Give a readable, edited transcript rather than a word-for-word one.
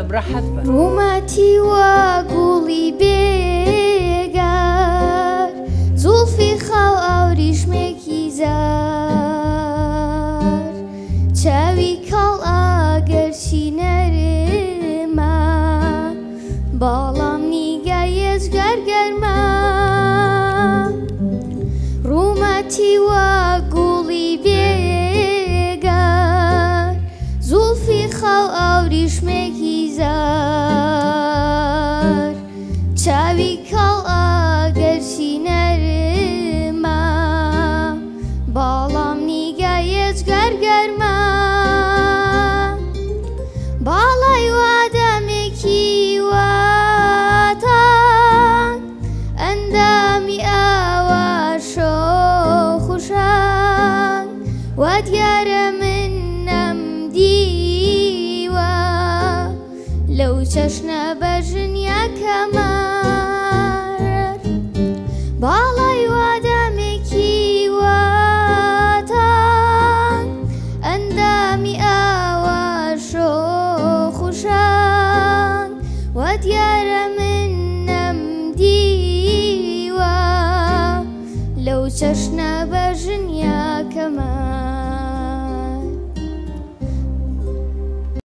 ڕاحەت بە ڕوومەتی وە گوڵی بێگار زوڵفی خاو ئاوریشمێکی زار چاوی کاڵ ئاگەرچی نەرمە باڵام نیگای ێزگار گەرمە ڕوومەتی وە گوڵی بێگار زوڵفی خاو ئاوریشمێکی زار چاوی کاڵ ئاگەرچی نەرمە باڵام نیگای ێزگار گەرمە باڵای وادەمێکی واتان ئەندامی ئاوا شۆخوشان وا دیارە من نەمدیوە لەو چەشنە بەژنیا کەمار باڵای وادەمێکی واتان ئەندامی ئاوا شۆخوشان وا دیارە من نەمدیوە لەو چەشنە بەژنیا کەمار